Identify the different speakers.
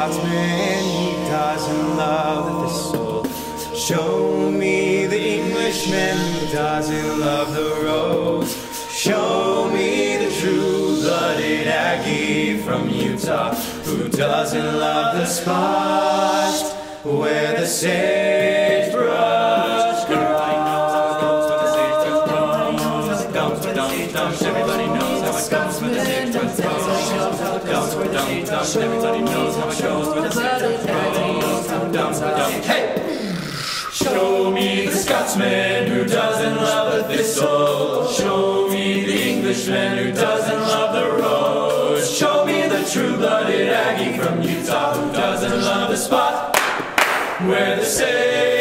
Speaker 1: Scotsman, he doesn't love the thistle. Show me the Englishman who doesn't love the rose. Show me the true-blooded Aggie from Utah who doesn't love the spot where the sagebrush grows. Everybody knows how it goes with the sagebrush grows. Everybody knows how it goes with the sagebrush grows. Hey! Show me the Scotsman who doesn't love the thistle. Show me the Englishman who doesn't love the rose. Show me the true-blooded Aggie from Utah who doesn't love the spot where the